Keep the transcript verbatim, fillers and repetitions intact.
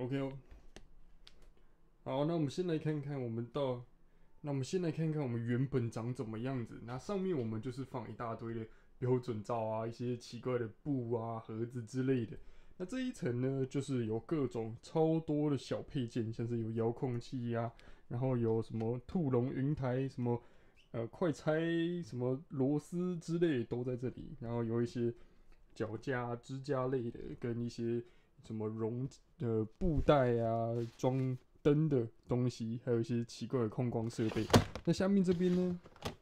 OK 哦，好，那我们先来看看我们到，那我们先来看看我们原本长怎么样子。那上面我们就是放一大堆的标准照啊，一些奇怪的布啊、盒子之类的。那这一层呢，就是有各种超多的小配件，像是有遥控器呀、啊，然后有什么兔笼云台、什么呃快拆、什么螺丝之类都在这里。然后有一些脚架、支架类的，跟一些什么绒呃布袋啊、装灯的东西，还有一些奇怪的控光设备。那下面这边呢，